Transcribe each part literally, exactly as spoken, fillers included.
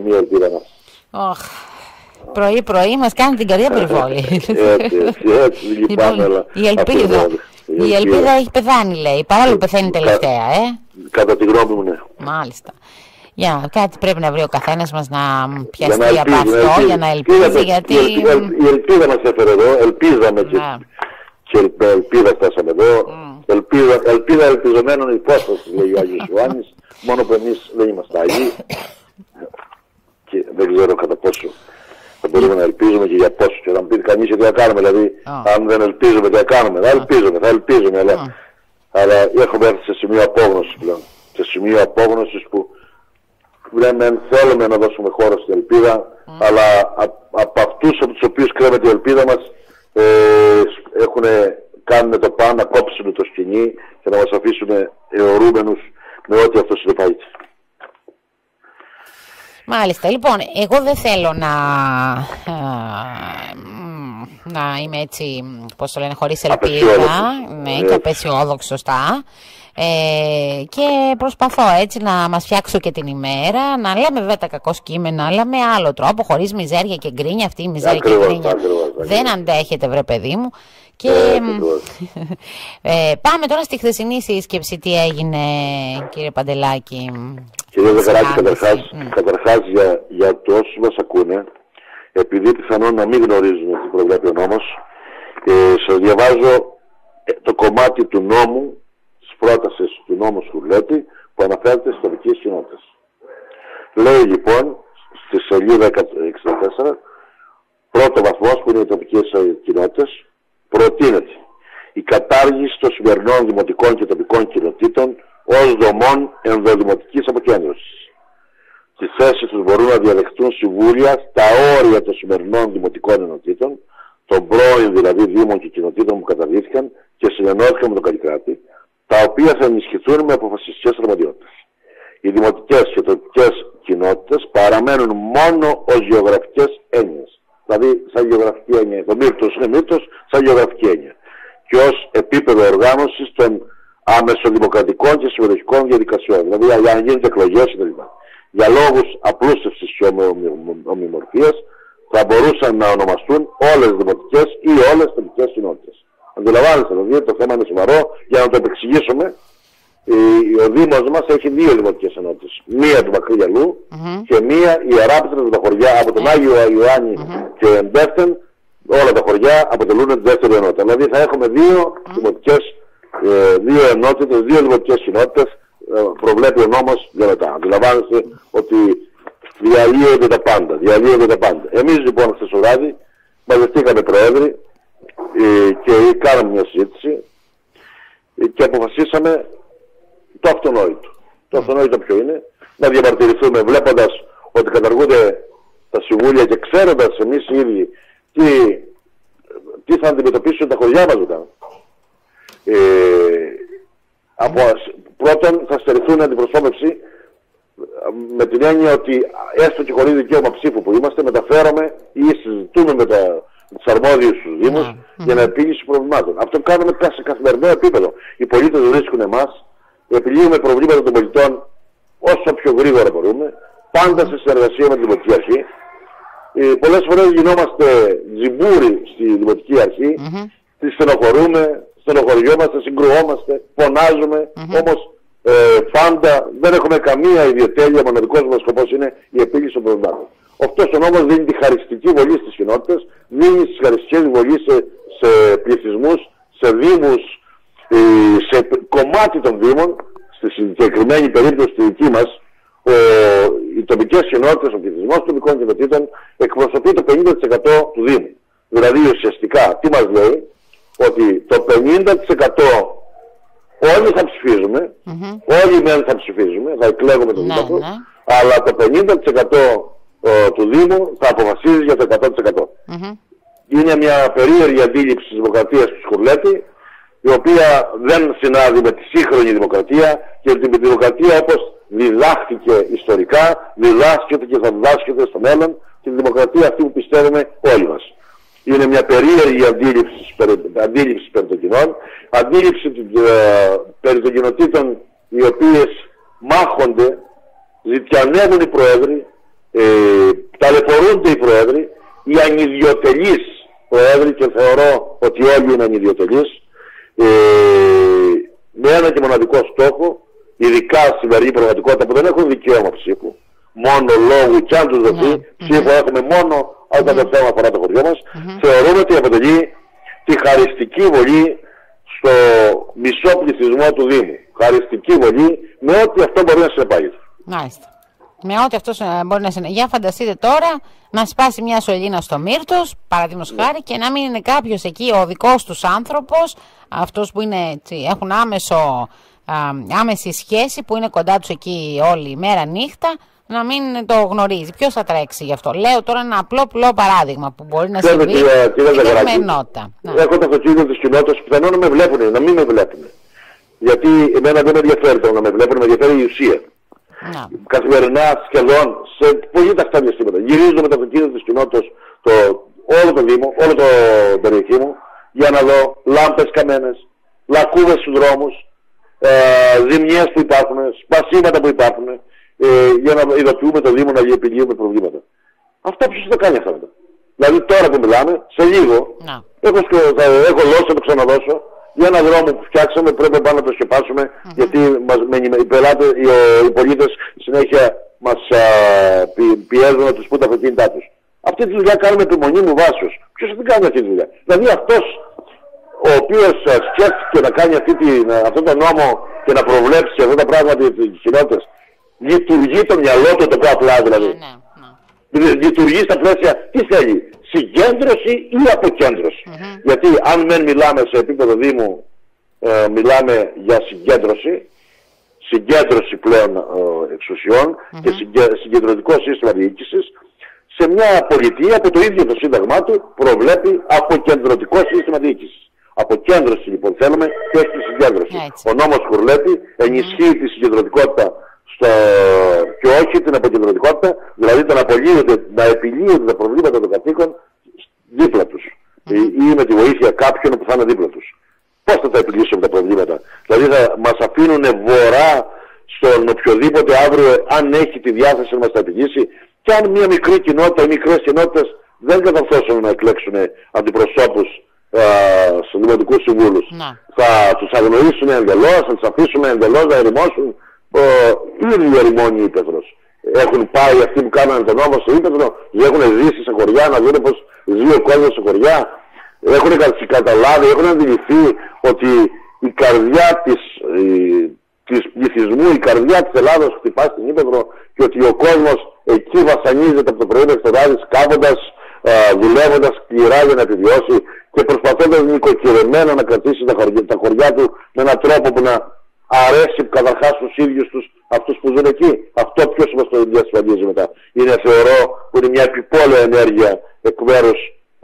μια ελπίδα μας. Oh. Πρωί-πρωί μας κάνει την καρδιά περιβόλη. Έτσι, έτσι, έτσι, λυπάμαι, αλλά... Η ελπίδα, η ελπίδα έχει πεθάνει, λέει, παρόλο που πεθαίνει τελευταία, ε. Κατά τη γνώμη μου, ναι. Μάλιστα. Για κάτι πρέπει να βρει ο καθένας μας να πιαστεί από αυτό, για να ελπίζει, γιατί... Η ελπίδα μας έφερε εδώ, ελπίζαμε και ελπίδα φτάσαμε εδώ. Ελπίδα, ελπίδα ελπιζομένων υπόσταση, λέει ο Άγιος Ιωάννης, μόνο που εμείς δεν είμαστε Άγιοι και δεν ξέρω κατά πόσο θα μπορούμε να ελπίζουμε και για πόσο. Και θα μου πει κανείς τι θα κάνουμε, δηλαδή oh. αν δεν ελπίζουμε τι θα κάνουμε, θα ελπίζουμε, θα ελπίζουμε, αλλά, oh. αλλά έχουμε έρθει σε σημείο απόγνωσης πλέον, σε σημείο απόγνωσης που λέμε θέλουμε να δώσουμε χώρο στην ελπίδα, mm. αλλά από αυτούς από τους οποίους κρέμεται η ελπίδα μας ε, έχουν κάνουν το πάνω να κόψουν το σκηνή και να μας αφήσουν αιωρούμενους με ό,τι αυτό συνεπάγεται. Μάλιστα, λοιπόν, εγώ δεν θέλω να, να είμαι έτσι, πώς το λένε, χωρίς ελπίδα, ναι, και απεσιόδοξη, σωστά. Ε, και προσπαθώ έτσι να μας φτιάξω και την ημέρα, να λέμε βέβαια τα κακό κείμενα, αλλά με άλλο τρόπο, χωρίς μιζέρια και γκρίνια. Αυτή η μιζέρια ακριβώς, και γκρίνια ακριβώς, ακριβώς. δεν αντέχεται, βρε παιδί μου. Και ε, πάμε τώρα στη χθεσινή σύσκεψη. Τι έγινε, κύριε Παντελάκη? Κύριε Ζαχαράκη, καταρχάς, mm. καταρχάς για, για το όσους μας ακούνε, επειδή πιθανόν να μην γνωρίζουν τι προβλέπει ο νόμος, ε, σας διαβάζω το κομμάτι του νόμου, της πρότασης του νόμου Σκουρλέτη, που αναφέρεται στις τοπικές κοινότητες. Λέει λοιπόν, στη σελίδα εξήντα τέσσερα, πρώτο βαθμός που είναι οι τοπικές κοινότητες, προτείνεται η κατάργηση των σημερινών δημοτικών και τοπικών κοινοτήτων ως δομών ενδοδημοτικής αποκέντρωσης. Στη θέση τους μπορούν να διαδεχτούν συμβούλια στα όρια των σημερινών δημοτικών ενωτήτων, των πρώην δηλαδή δήμων και κοινοτήτων που καταργήθηκαν και συνενώθηκαν με τον Καλλικράτη, τα οποία θα ενισχυθούν με αποφασιστικές αρμοδιότητες. Οι δημοτικές και τοπικές κοινότητες παραμένουν μόνο ως γεωγραφικές έννοιες. Δηλαδή, σαν γεωγραφική έννοια. Το μύρτος είναι μύρτος, σαν γεωγραφική έννοια. Και ως επίπεδο οργάνωσης των αμεσοδημοκρατικών και συμμετοχικών διαδικασιών. Δηλαδή, για να γίνονται εκλογές κτλ. Για λόγους απλούστευσης και ομοιομορφίας, θα μπορούσαν να ονομαστούν όλες τις δημοτικές ή όλες τις τοπικές κοινότητες. Αντιλαμβάνεστε, δηλαδή, το θέμα είναι σοβαρό. Για να το επεξηγήσουμε, ο Δήμος μας έχει δύο δημοτικές ενότητες. Μία του Μακρυγιαλού mm-hmm. και μία η Αράπητρα με τα χωριά από τον Άγιο Ιωάννη mm-hmm. και Εμπέφτεν. Όλα τα χωριά αποτελούν τη δεύτερη ενότητα. Δηλαδή θα έχουμε δύο mm-hmm. δημοτικές, ε, δύο ενότητες, δύο δημοτικές κοινότητες. Ε, προβλέπει ο νόμος για μετά. Αντιλαμβάνεστε ότι διαλύονται τα πάντα. Διαλύονται τα πάντα. Εμείς λοιπόν χθες το βράδυ μαζευτήκαμε προέδροι ε, και κάναμε μια συζήτηση ε, και αποφασίσαμε το αυτονόητο. Το αυτονόητο ποιο είναι? Να διαμαρτυρηθούμε βλέποντας ότι καταργούνται τα συμβούλια και ξέροντας εμείς οι ίδιοι τι, τι θα αντιμετωπίσουν τα χωριά μας μετά. Ε, από, πρώτον θα στερηθούν αντιπροσώπευση με την έννοια ότι έστω και χωρίς δικαίωμα ψήφου που είμαστε, μεταφέρομαι ή συζητούμε με τα, τους αρμόδιους στους Δήμους mm-hmm. για να επίλυση προβλημάτων. Αυτό κάνουμε σε καθημερινό επίπεδο. Οι πολίτες βρίσκουν εμάς, επιλύουμε προβλήματα των πολιτών όσο πιο γρήγορα μπορούμε, πάντα σε συνεργασία με την Δημοτική Αρχή. Ε, πολλές φορές γινόμαστε τζιμπούροι στη Δημοτική Αρχή, mm-hmm. τη στενοχωρούμε, στενοχωριόμαστε, συγκρουόμαστε, φωνάζουμε, mm-hmm. όμως ε, πάντα δεν έχουμε καμία ιδιοτέλεια, μοναδικός μας σκοπός είναι η επίλυση των προβλημάτων. Αυτός ο νόμος δίνει τη χαριστική βολή στις κοινότητες, δίνει τις χαριστικές βολή σε, σε πληθυσμούς, σε δήμους, ε, σε κομμάτι των δήμων, στη συγκεκριμένη περίπτωση τη δική μας, ο, οι τοπικές κοινότητες, ο πληθυσμός των τοπικών κοινοτήτων εκπροσωπεί το πενήντα τοις εκατό του Δήμου. Δηλαδή ουσιαστικά τι μας λέει? Ότι το πενήντα τοις εκατό όλοι θα ψηφίζουμε, mm-hmm. όλοι μεν θα ψηφίζουμε, θα εκλέγουμε τον Δήμαρχο, ναι, ναι. αλλά το πενήντα τοις εκατό ο, του Δήμου θα αποφασίζει για το εκατό τοις εκατό. Mm-hmm. Είναι μια περίεργη αντίληψη της δημοκρατίας του Σκουρλέτη, η οποία δεν συνάδει με τη σύγχρονη δημοκρατία και την δημοκρατία όπως διδάχθηκε ιστορικά, διδάσκεται και θα διδάσκεται στο μέλλον, τη δημοκρατία αυτή που πιστεύουμε όλοι μας. Είναι μια περίεργη αντίληψη, αντίληψη περί των κοινών, αντίληψη ε, περί των κοινοτήτων οι οποίες μάχονται, ζητιανεύουν οι πρόεδροι, Ε, ταλαιπωρούνται οι πρόεδροι, οι ανιδιοτελείς πρόεδροι, και θεωρώ ότι όλοι είναι ανιδιοτελείς, ε, με ένα και μοναδικό στόχο, ειδικά στην σημερινή πραγματικότητα που δεν έχουν δικαίωμα ψήφου, μόνο λόγου, και αν τους δοθεί, mm-hmm. ψήφο έχουμε μόνο όταν το θέμα αφορά το χωριό μας, mm-hmm. θεωρούμε ότι αποτελεί τη χαριστική βολή στο μισό πληθυσμό του Δήμου. Χαριστική βολή με ό,τι αυτό μπορεί να συνεπάγεται. Μάλιστα. Με ό,τι αυτό μπορεί να συνεχίσει. Για φανταστείτε τώρα να σπάσει μια σωλήνα στο Μύρτος, παραδείγματος χάρη, και να μην είναι κάποιος εκεί ο δικός τους άνθρωπος, αυτός που είναι, έτσι, έχουν άμεσο, α, άμεση σχέση, που είναι κοντά τους εκεί όλη η μέρα νύχτα, να μην το γνωρίζει. Ποιος θα τρέξει γι' αυτό? Λέω τώρα ένα απλό απλό παράδειγμα που μπορεί να συμβεί στην καθημερινότητα. Έχω το αυτοκίνητο της κοινότητας, πιθανόν να με βλέπουν, να μην με βλέπουν. Γιατί εμένα δεν με ενδιαφέρει το να με βλέπουν, με ενδιαφέρει η ουσία. Να. Καθημερινά, σχεδόν, σε πολύ τακτά διαστήματα. Γυρίζω με το αυτοκίνητο της κοινότητας το, όλο το Δήμο, όλο το περιοχή μου, για να δω λάμπες καμένες, λακκούβες στους δρόμους, ε, ζημιές που υπάρχουν, σπασίματα που υπάρχουν, ε, για να ειδοποιούμε το Δήμο να επιλύουμε προβλήματα. Αυτό ποιος θα κάνει αυτά μετά? Δηλαδή τώρα που μιλάμε, σε λίγο, να. έχω, θα, έχω δώσει, θα το ξαναδώσω, για ένα δρόμο που φτιάξαμε, πρέπει πάνω να το σκεπάσουμε, mm-hmm. γιατί μας, με, οι, πελάτες, οι, οι πολίτες συνέχεια μας α, πι, πιέζουν να τους πούν τα αυτοκίνητά τους. Αυτή τη δουλειά κάνουμε επιμονή μου βάσεως. Ποιος θα την κάνει αυτή τη δουλειά? Δηλαδή αυτός ο οποίος σκέφτηκε να κάνει αυτή τη, αυτό το νόμο και να προβλέψει αυτά τα πράγματα για τις κοινότητες, λειτουργεί το μυαλό του, το πω απλά δηλαδή. Mm-hmm. Λειτουργεί στα πλαίσια, τι θέλει? Συγκέντρωση ή αποκέντρωση? Mm-hmm. Γιατί αν δεν μιλάμε σε επίπεδο Δήμου, ε, μιλάμε για συγκέντρωση, συγκέντρωση πλέον ε, εξουσιών mm-hmm. και συγκε, συγκεντρωτικό σύστημα διοίκησης, σε μια πολιτεία που το ίδιο το σύνταγμά του προβλέπει αποκεντρωτικό σύστημα διοίκησης. Αποκέντρωση λοιπόν θέλουμε και όχι τη συγκέντρωση. Yeah, ο νόμος Κουρλέτη ενισχύει mm-hmm. τη συγκεντρωτικότητα στο... και όχι την αποκεντρωτικότητα, δηλαδή το να, να επιλύονται τα προβλήματα των κατοίκων δίπλα τους mm-hmm. ή με τη βοήθεια κάποιων που θα είναι δίπλα τους. Πώς θα τα επιλύσουμε τα προβλήματα? Δηλαδή θα μας αφήνουν βορρά στον οποιοδήποτε αύριο, αν έχει τη διάθεση να μας τα επιλύσει, και αν μια μικρή κοινότητα ή μικρές κοινότητες δεν καταφέρουν να εκλέξουν αντιπροσώπους στους δημοτικούς συμβούλους, mm-hmm. θα τους αγνοήσουν εντελώς, θα τους αφήσουμε εντελώς να ερημώσουν. Ήδη ερημώνει η Ήπεθρος. Έχουν πάει αυτοί που κάνανε τον νόμο στο Ήπεθρο, έχουν ζήσει σε χωριά, να δουν πως ζει ο κόσμος σε χωριά. Έχουν καταλάβει, έχουν αντιληφθεί ότι η καρδιά της, η, της πληθυσμού, η καρδιά της Ελλάδος χτυπά στην Ήπεθρο και ότι ο κόσμος εκεί βασανίζεται από το πρωί μέχρι το βράδυ, σκάβοντας, δουλεύοντας σκληρά για να επιβιώσει και προσπαθώντας νοικοκυρεμένα να κρατήσει τα χωριά, τα χωριά του με έναν τρόπο που να αρέσει καταρχάς στους ίδιους τους αυτούς που ζουν εκεί. Αυτό ποιος μας το διασφαλίζει μετά? Είναι, θεωρώ, που είναι μια επιπόλαια ενέργεια εκ μέρους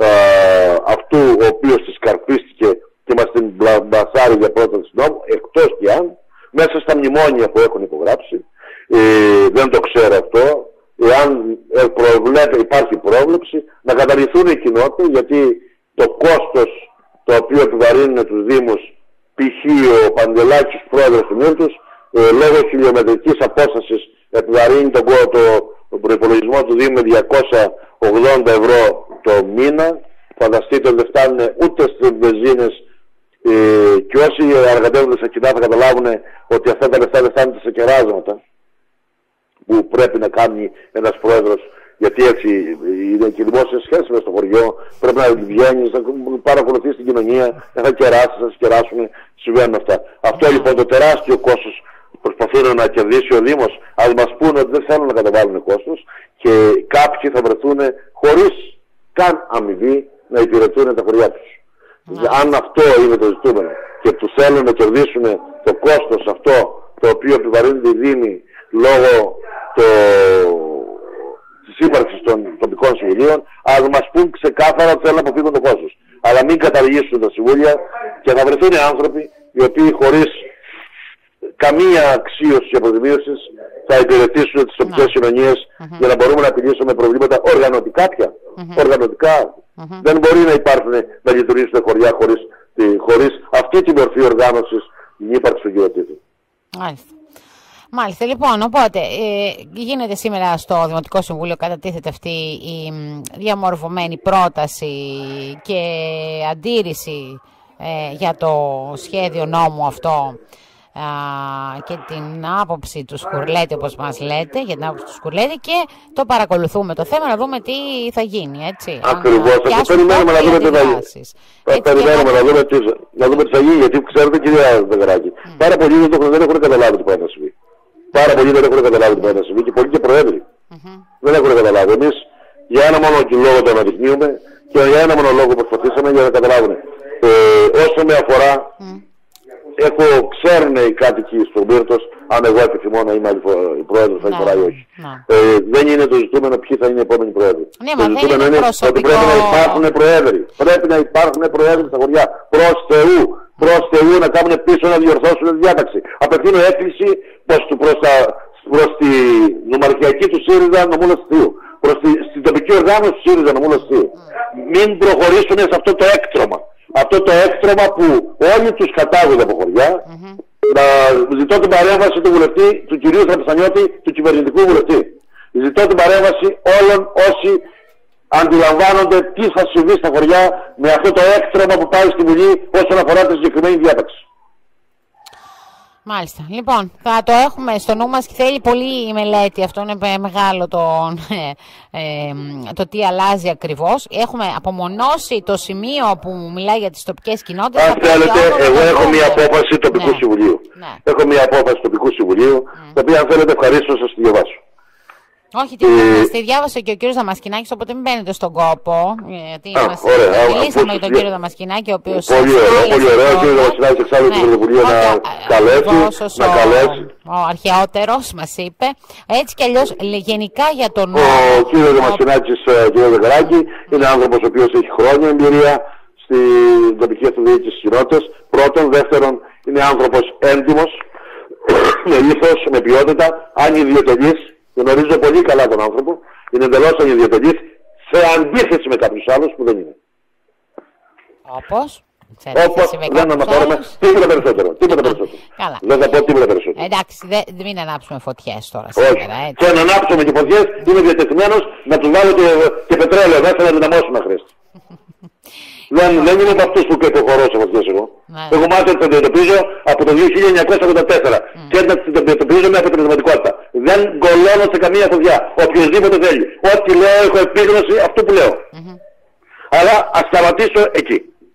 αυτού ο οποίος της καρπίστηκε και μας την μπασάρει για πρόταση νόμου, εκτός και αν μέσα στα μνημόνια που έχουν υπογράψει, ε, δεν το ξέρω αυτό, εάν ε, προβλέπε, υπάρχει πρόβλεψη να καταργηθούν οι κοινότητες, γιατί το κόστος το οποίο επιβαρύνουν τους Δήμους, π.χ. ο Παντελάκης, πρόεδρος του Μύρτους, ε, λόγω χιλιομετρικής απόστασης επιβαρύνει τον, το, τον προϋπολογισμό του Δήμου με διακόσια ογδόντα ευρώ το μήνα. Φανταστείτε ότι δεν φτάνουν ούτε στις βενζίνες, ε, και όσοι εργατεύονται στα κοινά θα καταλάβουν ότι αυτά τα λεφτά δεν φτάνουν σε κεράσματα που πρέπει να κάνει ένας πρόεδρος, γιατί έτσι είναι και δημόσιες σχέσεις μες στο χωριό, πρέπει να βγαίνεις, να παρακολουθείς την κοινωνία, να θα κεράσεις, να σε κεράσουν, συμβαίνουν αυτά. Αυτό λοιπόν το τεράστιο κόστος προσπαθούν να κερδίσει ο Δήμος, ας μας πούνε ότι δεν θέλουν να καταβάλουν κόστος και κάποιοι θα βρεθούν χωρίς καν αμοιβή να υπηρετούν τα χωριά τους. Mm. Αν αυτό είναι το ζητούμενο και τους θέλουν να κερδίσουν το κόστος αυτό το οποίο επιβαρύνουν οι Δήμοι λόγω το... της ύπαρξης των τοπικών συμβουλίων, ας μας πούν ξεκάθαρα ότι θέλουν να αποφύγουν το κόστος. Αλλά μην καταργήσουν τα συμβούλια και θα βρεθούν άνθρωποι οι οποίοι χωρίς καμία αξίωση και αποζημίωση θα υπηρετήσουν τις τοπικές mm-hmm. κοινωνίες mm-hmm. για να μπορούμε να επιλύσουμε προβλήματα οργανωτικά πια. Mm-hmm. Οργανωτικά. Mm-hmm. Δεν μπορεί να υπάρχουν, να λειτουργήσουν χωριά χωρίς, χωρίς αυτή τη μορφή οργάνωσης, την ύπαρξη του κοινοτήτου. Μάλιστα. Μάλιστα, λοιπόν, οπότε ε, γίνεται σήμερα στο Δημοτικό Συμβούλιο, κατατίθεται αυτή η διαμορφωμένη πρόταση και αντίρρηση ε, για το σχέδιο νόμου αυτό α, και την άποψη του Σκουρλέτη, όπως μας λέτε, για την άποψη του Σκουρλέτη, και το παρακολουθούμε το θέμα να δούμε τι θα γίνει, έτσι. Ακριβώς, θα περιμένουμε να δούμε τι θα γίνει. Θα περιμένουμε να δούμε τι, να δούμε τι θα γίνει, γιατί ξέρετε, κυρία Δεγράκη, mm. πάρα πολλοί δεν, το, δεν έχουν καταλάβει τι πάει να συμβεί. Πάρα πολλοί δεν έχουν καταλάβει τι πάει να συμβεί και πολλοί και προέδροι. Mm-hmm. Δεν έχουν καταλάβει. Εμείς για ένα μόνο λόγο το αναδεικνύουμε και για ένα μόνο λόγο προσπαθήσαμε για να καταλάβουν. Ε, όσο με αφορά, mm. έχω, ξέρουν οι κάτοικοι στον Πύρτος αν εγώ επιθυμώ να είμαι άλλη πρόεδρος άλλη φορά ή όχι. Ε, δεν είναι το ζητούμενο ποιοι θα είναι οι επόμενοι πρόεδροι. Ναι, το ζητούμενο είναι, είναι ότι πρέπει να υπάρχουν πρόεδροι. Πρέπει να υπάρχουν πρόεδροι στα χωριά. Προς Θεού. Προς Θεού να κάνουν πίσω να διορθώσουν τη διάταξη. Απευθύνω έκκληση προς, προς, προς τη νομαρχιακή του ΣΥΡΙΖΑ νομούλα Θείου. Προς τη, στην τοπική οργάνωση του ΣΥΡΙΖΑ νομούλα Θείου. Μην προχωρήσουν σε αυτό το έκτρωμα. Αυτό το έκτρωμα που όλοι τους κατάγονται από χωριά. Mm-hmm. Να ζητώ την παρέμβαση του βουλευτή, του κυρίου Τραπεζανιώτη, του κυβερνητικού βουλευτή. Ζητώ την παρέμβαση όλων όσοι αντιλαμβάνονται τι θα συμβεί στα χωριά με αυτό το έκτρωμα που πάει στη Βουλή όσον αφορά τη συγκεκριμένη διάταξη. Μάλιστα. Λοιπόν, θα το έχουμε στο νου μας και θέλει πολύ η μελέτη. Αυτό είναι μεγάλο το, ε, ε, το τι αλλάζει ακριβώς. Έχουμε απομονώσει το σημείο που μιλάει για τις τοπικές κοινότητες. Αν θέλετε, εγώ έχω μια απόφαση τοπικού ναι. συμβουλίου. Ναι. Έχω μια απόφαση τοπικού συμβουλίου, mm. την οποία αν θέλετε ευχαρίστω να σας τη διαβάσω. Όχι, τη, ε... τη διάβασε και ο κύριος Δαμασκηνάκης, οπότε μην μπαίνετε στον κόπο. Γιατί Α, μας ωραία, μιλήσαμε για τον κύριο Δαμασκηνάκη, ο οποίος... Πολύ ωραίο, πολύ ωραίο. Ο κύριος Δαμασκηνάκης εξάλλου την πρωτοβουλία να καλέσει, να καλέσει. Ο αρχαιότερος μας είπε. Έτσι κι αλλιώς γενικά για τον... Ο κύριος Δαμασκηνάκης, κύριο Δεγράκη, είναι άνθρωπος ο οποίος έχει χρόνια εμπειρία στην τοπική αυτοδιοίκηση στις κοινότητες. Πρώτον, δεύτερον, είναι άνθρωπος έντιμος, με ήθος, με ποιότητα, ανιδιοτελής. Γνωρίζω πολύ καλά τον άνθρωπο, είναι εντελώς ανιδιοτελής, σε αντίθεση με κάποιους άλλους που δεν είναι. Όπως? Όπως δεν αναφέρομαι τίποτα περισσότερο. Τίποτα περισσότερο. Καλά. Δεν θα πω τίποτα περισσότερο. Εντάξει, δεν δε μην ανάψουμε φωτιές τώρα σήμερα. Όχι. Και αν ανάψουμε και φωτιές, είμαι διατεθειμένος να του βάλω και, και πετρέλαιο μέσα να δυναμώσουμε να χρειάζεται. Δεν, δεν είμαι από αυτούς που υποχωρώ σε φωτιές εγώ. Ναι. Εγώ μάθω ότι τα αντιμετωπίζω από το χίλια εννιακόσια ογδόντα τέσσερα mm. και να τα αντιμετωπίζω με αποτελεσματικότητα. Δεν γκολώνω σε καμία φωτιά. Οποιοςδήποτε θέλει. Ό,τι λέω έχω επίγνωση αυτού που λέω. Mm-hmm. Αλλά ας σταματήσω εκεί.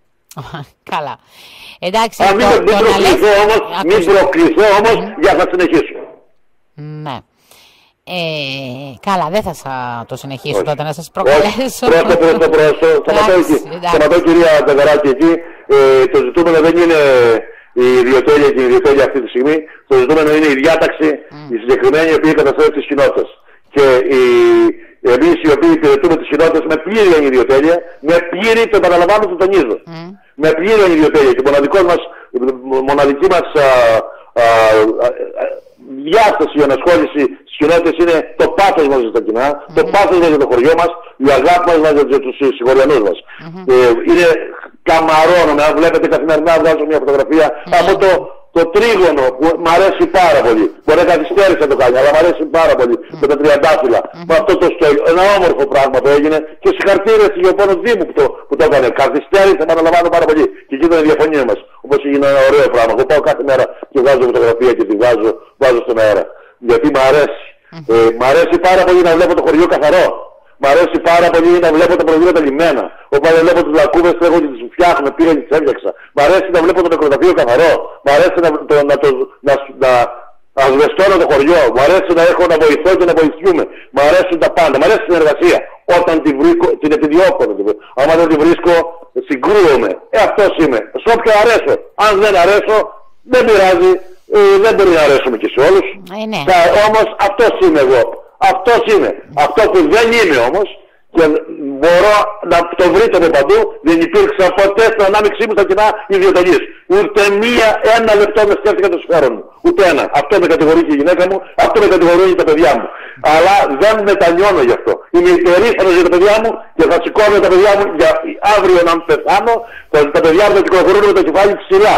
Καλά. Εντάξει, Α, μην, το, μην προκληθώ όμως, μην προκληθώ όμως mm-hmm. για να συνεχίσω. Ναι. Ε, καλά, δεν θα το συνεχίσω τότε να σας προκαλέσω. Πρώτα προς το πρόσωπο. Σταματώ κυρία Δεγράκη εκεί. Ε, το ζητούμενο δεν είναι η ιδιοτέλεια και η ιδιοτέλεια αυτή τη στιγμή. Το ζητούμενο είναι η διάταξη, mm. η συγκεκριμένη η οποία καταστρέφει τις κοινότητες. Και οι, εμείς οι οποίοι υπηρετούμε τις κοινότητες με πλήρη ιδιοτέλεια, με πλήρη, το επαναλαμβάνω, το τονίζω. Mm. Με πλήρη ιδιοτέλεια. Και μας, μοναδική μας α, α, α, διάσταση για ανασχόληση στις κοινότητες είναι το πάθος μας για τα κοινά, mm-hmm. το πάθος μας για το χωριό μας, η αγάπη μας για τους συγχωριανούς μας. Mm-hmm. Ε, είναι καμαρώνομαι, αν βλέπετε καθημερινά βγάζω μια φωτογραφία mm-hmm. από το, το τρίγωνο που μου αρέσει πάρα πολύ. Μπορεί να καθυστέρησε να το κάνει, αλλά μου αρέσει πάρα πολύ. Mm-hmm. Με τα τριαντάφυλλα, mm-hmm. με αυτό το στέλιο. Ένα όμορφο πράγμα που έγινε και συγχαρητήρια στη Γεωπόνο Δήμου που το, που το έκανε. Καθυστέρησε, επαναλαμβάνω πάρα πολύ. Και εκεί ήταν η διαφωνία μας. Όπως έγινε ένα ωραίο πράγμα. Εγώ πάω κάθε μέρα και βγάζω φωτογραφία και τη βάζω, βάζω στον αέρα. Γιατί μου αρέσει. Mm-hmm. Ε, μ' αρέσει πάρα πολύ να βλέπω το χωριό καθαρό. Μ' αρέσει πάρα πολύ να βλέπω τα προβλήματα λιμένα. Όταν βλέπω τις λακκούβες τρέχω και τις φτιάχνω, πήγα και τις έφτιαξα. Μ' αρέσει να βλέπω το νεκροταφείο καθαρό. Μ' αρέσει να, το, να, το, να, να ασβεστώνω το χωριό. Μ' αρέσει να έχω να βοηθώ και να βοηθιούμε. Μ' αρέσουν τα πάντα. Μ' αρέσει την εργασία. Όταν την, βρήκω, την επιδιώκω. Άμα δεν την βρίσκω, συγκρούομαι. Ε, αυτός είμαι. Σε όποιο αρέσω. Αν δεν αρέσω, δεν πειράζει. Ε, δεν μπορεί να αρέσουμε και σε όλους. Ε, ναι. Όμως αυτός είμαι εγώ. Αυτός είμαι. Αυτό που δεν είμαι όμως και μπορώ να το βρείτε με παντού, δεν υπήρξα ποτέ στην ανάμειξή μου στα κοινά ιδιωτελής. Ούτε μία, ένα λεπτό με σκέφτηκα το συμφέρον μου. Ούτε ένα. Αυτό με κατηγορεί και η γυναίκα μου, αυτό με κατηγορούν και τα παιδιά μου. Αλλά δεν μετανιώνω γι' αυτό. Είμαι υπερήφανος για τα παιδιά μου και θα σηκώνω τα παιδιά μου για αύριο να πεθάνω, τα παιδιά μου θα κυκλοφορούν με το κεφάλι ψηλά.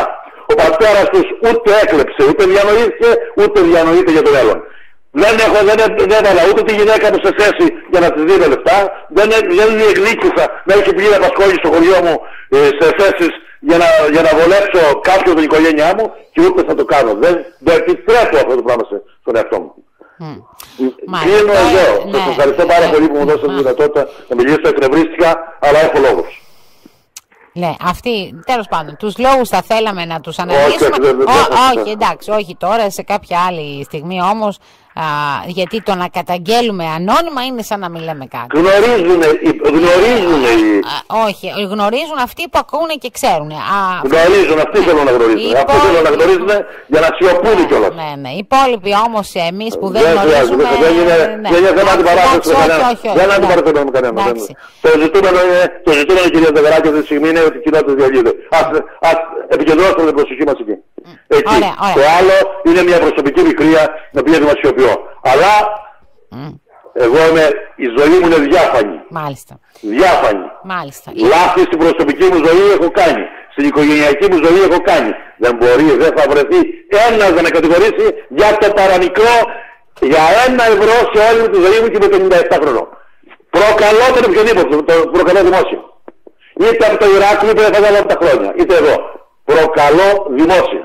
Ο πατέρας τους ούτε έκλεψε, ούτε διανοήθηκε, ούτε διανοείται για το μέλλον. Δεν έχω, δεν, δεν έβαλα ούτε τη γυναίκα μου σε θέση για να της δίνω λεφτά. Δεν, δεν διεκδίκησα να έχει πλήρη απασχόληση στο χωριό μου ε, σε θέσεις για να, για να βολέψω κάποιον την οικογένειά μου και ούτε θα το κάνω. Δεν το επιτρέπω αυτό το πράγμα στον εαυτό μου. Mm. Κλείνω εδώ. Ναι. Σας ευχαριστώ πάρα ναι. πολύ που μου δώσατε τη δυνατότητα να μιλήσω. Εκνευρίστηκα, αλλά έχω λόγους. Ναι, αυτοί, τέλος πάντων, τους λόγους θα θέλαμε να τους αναλύσουμε. Όχι, δεν, δεν, δεν, όχι, εντάξει, όχι τώρα, σε κάποια άλλη στιγμή όμως, α, γιατί το να καταγγέλουμε ανώνυμα είναι σαν να μην λέμε κάτι. Γνωρίζουν, γνωρίζουν οι... Όχι, γνωρίζουν αυτοί που ακούνε και ξέρουν. Α, γνωρίζουν, αυτοί θέλουν να γνωρίζουν. Αυτοί θέλουν να γνωρίζουν για να σιωπούν κιόλας. Ναι, ναι, οι υπόλοιποι όμως εμείς που δεν γνωρίζουμε... Δεν είναι θέμα αντιπαράθεση με κανέναν. Δεν είναι αντιπαράθεση με κανέναν. Το ζητούμενο, κυρία Ντεγράκη, αυτή τη στιγμή είναι ότι η κοινότητα διαλύεται. Ας επικεντρώσουμε την προσοχή μας εκεί. Εκεί. Ωραία, ωραία. Το άλλο είναι μια προσωπική μικρία την οποία δημοσιοποιώ. Αλλά mm. εγώ είμαι, η ζωή μου είναι διάφανη. Μάλιστα. Διάφανη. Μάλιστα. Λάθη στην προσωπική μου ζωή έχω κάνει. Στην οικογενειακή μου ζωή έχω κάνει. Δεν μπορεί, δεν θα βρεθεί ένας να με κατηγορήσει για το παραμικρό, για ένα ευρώ σε όλη τη ζωή μου και με πενήντα επτά χρονών. Προκαλώ τον οποιοδήποτε, το προκαλώ δημόσια. Είτε από το Ιράκ, είτε από τα χρόνια, είτε εδώ. Προκαλώ δημόσια.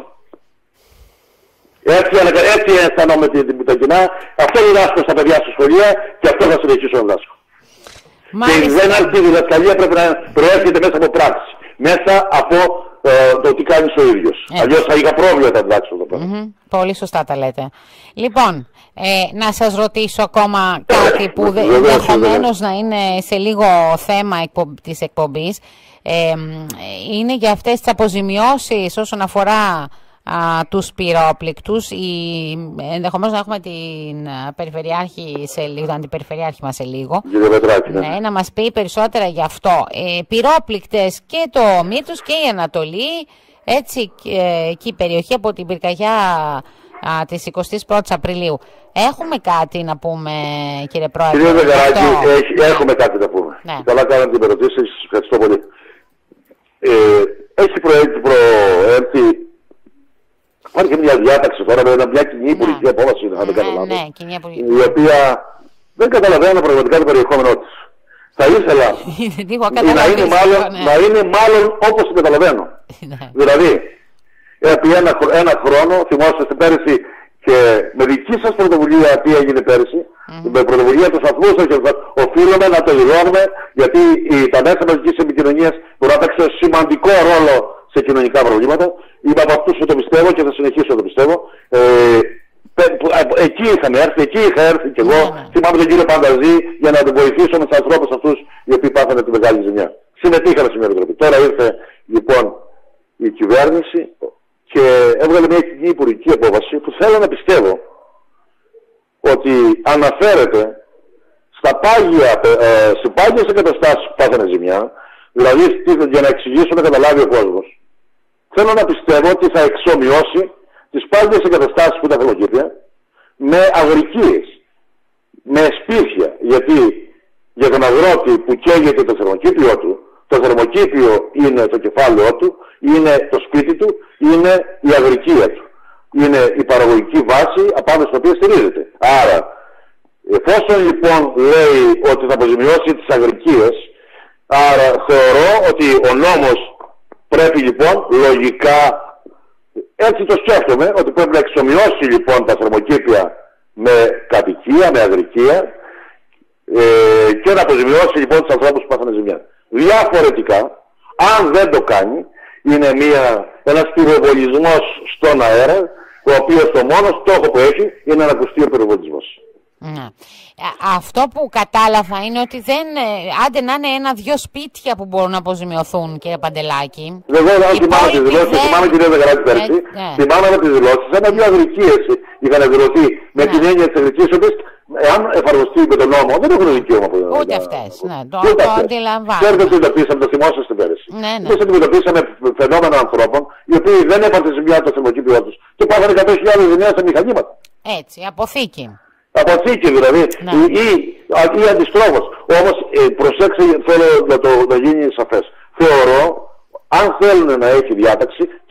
Έτσι, έτσι αισθανόμαι τα κοινά. Αυτό διδάσκω στα παιδιά στα σχολεία και αυτό θα συνεχίσω να διδάσκω. Και δεν αρκεί η διδασκαλία, πρέπει να προέρχεται μέσα από πράξη. Μέσα από ε, το τι κάνεις ο ίδιος. Αλλιώς θα είχα πρόβλημα να διδάξω το πράγμα. Mm-hmm. Πολύ σωστά τα λέτε. Λοιπόν, ε, να σας ρωτήσω ακόμα κάτι που ενδεχομένως να είναι σε λίγο θέμα εκπο... της εκπομπής. Ε, είναι για αυτές τις αποζημιώσεις όσον αφορά α, τους πυρόπληκτους. Η, ενδεχομένως να έχουμε την περιφερειάρχη σε λίγο, την αντιπεριφερειάρχη μας σε λίγο. Ναι. Ναι, να μας πει περισσότερα γι' αυτό. Ε, πυρόπληκτες και το Μήτους και η Ανατολή, έτσι και, και η περιοχή από την πυρκαγιά α, της εικοστής πρώτης Απριλίου. Έχουμε κάτι να πούμε, κύριε Πρόεδρε? Κύριε Δεγαράκη, έχουμε κάτι να πούμε. Ναι. Καλά κάνατε την ερωτήση, σας ευχαριστώ πολύ. Ε, έχει προέλθει, υπάρχει μια διάταξη τώρα με μια κοινή υπουργική απόφαση, αν δεν κάνω λάθος, η οποία δεν καταλαβαίνω πραγματικά το περιεχόμενό της. Θα ήθελα να είναι μάλλον, να είναι μάλλον όπως το καταλαβαίνω. Δηλαδή, επί ένα, ένα χρόνο, θυμόσαστε πέρυσι και με δική σας πρωτοβουλία τι έγινε πέρυσι, mm-hmm. με πρωτοβουλία του σταθμού σας και οφείλουμε να το δηλώνουμε, γιατί η, τα μέσα μαζικής επικοινωνίας μπορεί να παίξει σημαντικό ρόλο σε κοινωνικά προβλήματα. Είμαι από αυτούς που το πιστεύω και θα συνεχίσω να το πιστεύω. Ε, εκεί είχαμε έρθει, εκεί είχα έρθει κι εγώ. Mm-hmm. Θυμάμαι τον κύριο Πανταζή για να τον βοηθήσω με τους ανθρώπους αυτούς οι οποίοι πάθανε τη μεγάλη ζημιά. Συμμετείχαμε σε μια επιτροπή. Τώρα ήρθε λοιπόν η κυβέρνηση και έβγαλε μια κοινή υπουργική απόφαση που θέλω να πιστεύω ότι αναφέρεται στα πάγια, ε, σε πάγιες εγκαταστάσεις που πάθανε ζημιά, δηλαδή για να εξηγήσω να καταλάβει ο κόσμος. Θέλω να πιστεύω ότι θα εξομοιώσει τις πάγιες εγκαταστάσεις που ήταν θερμοκήπια με αγρικίες, με σπίτια, γιατί για τον αγρότη που καίγεται το θερμοκήπιο του, το θερμοκήπιο είναι το κεφάλαιό του, είναι το σπίτι του, είναι η αγρικία του. Είναι η παραγωγική βάση απάνω στην οποία στηρίζεται. Άρα, εφόσον λοιπόν λέει ότι θα αποζημιώσει τις αγρικίες, άρα θεωρώ ότι ο νόμος πρέπει λοιπόν λογικά, έτσι το σκέφτομαι, ότι πρέπει να εξομοιώσει λοιπόν τα θερμοκήπια με κατοικία, με αγρικία ε, και να αποζημιώσει λοιπόν τους ανθρώπους που πάθανε ζημιά. Διαφορετικά, αν δεν το κάνει, είναι μια, ένας πυροβολισμός στον αέρα, ο οποίος το μόνο στόχο που έχει είναι να ακουστεί ο πυροβολισμός. Ναι. Αυτό που κατάλαβα είναι ότι δεν, άντε να είναι ένα-δυο σπίτια που μπορούν να αποζημιωθούν, κύριε Παντελάκη. Βεβαίως, αν θυμάμαι τις δηλώσεις, δεν... θυμάμαι κυρία Δεγράκη πέρσι, ναι. θυμάμαι με τις δηλώσεις, ένα-δυο αγρικίες είχαν δηλωθεί με ναι. την έννοια της αγρικής, οποίες εάν εφαρμοστεί με τον νόμο, δεν έχουν δικαίωμα από τον Ούτε αυτές, ναι, το, το αντιλαμβάνω. Ξέρετε ότι εντοπίσαμε, το θυμόσαστε πέρσι. Ναι, ναι. Εμείς αντιμετωπίσαμε φαινόμενα ανθρώπων, οι οποίοι δεν έπαθαν ζημιά το θερμοκήπιό τους και πάθανε εκατό χιλιάδες ζημιά σε μηχανήματα. Έτσι, αποθήκη. Αποθήκη δηλαδή, ναι. ή, ή, ή αντιστρόφως. Όμως ε, προσέξτε, θέλω να το να γίνει σαφές. Θεωρώ, αν θέλουν να έχει διάταξη,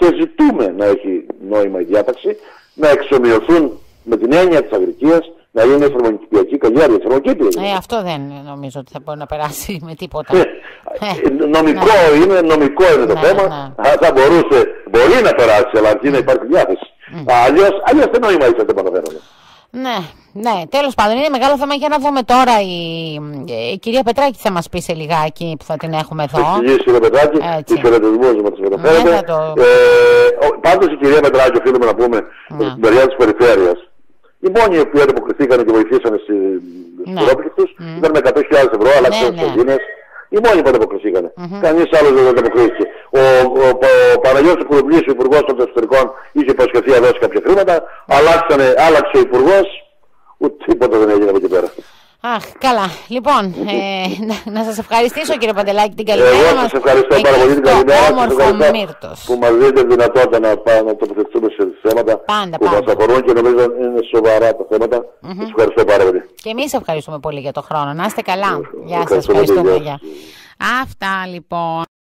και ζητούμε να έχει νόημα η διάταξη, να εξομοιωθούν με την έννοια της αγρικίας, να είναι θερμοκηπιακή καλλιέργεια. Ε, αυτό δεν νομίζω ότι θα μπορεί να περάσει με τίποτα. Ε, ε, νομικό ναι. είναι, νομικό είναι το ναι, θέμα. Ναι. Θα μπορούσε, μπορεί να περάσει, αλλά αρκεί να υπάρχει διάθεση. Mm. Αλλιώς, αλλιώς δεν νόημα είσαι, δεν παραβαίνουμε. Ναι, ναι, τέλος πάντων είναι μεγάλο θέμα. Για να δούμε τώρα η, η κυρία Πετράκη θα μας πει σε λιγάκι που θα την έχουμε εδώ. Εξηγήσει η κυρία Πετράκη, τις χαιρετισμούς μας μεταφέρετε. Ναι, το... ε, πάντως η κυρία Πετράκη, οφείλουμε να πούμε, ναι. στην περίοδο της περιφέρειας, οι μόνοι οι οποίοι ανταποκριθήκαν και βοηθήσαν στις πρόπτυχες τους mm. ήταν με εκατό χιλιάδες ευρώ, αλλά και στις Ελλήνες. Οι μόνοι που ανταποκριθήκαν. Mm-hmm. Κανείς άλλος δεν ανταποκρίθηκε. Ο, ο, ο, ο Παναγιώτης Κουρουμπλής, ο Υπουργός των Εξωτερικών, είχε υποσχεθεί να δώσει κάποια χρήματα. Αλλάξανε, άλλαξε ο Υπουργός, ούτε τίποτα δεν έγινε από εκεί πέρα. Αχ, καλά. Λοιπόν, ε, να, να σας ευχαριστήσω κύριε Παντελάκη την καλημέρα μας. Εγώ σας ευχαριστώ πάρα πολύ την καλημέρα μας που μας δίνετε δυνατότητα να, να τοποθετηθούμε σε θέματα πάντα, που πάντα. μας αφορούν και νομίζω είναι σοβαρά τα θέματα. Mm-hmm. Σας ευχαριστώ πάρα πολύ. Και εμείς ευχαριστούμε πολύ για το χρόνο. Να είστε καλά. Γεια σας. Ευχαριστούμε. Γεια. Αυτά λοιπόν.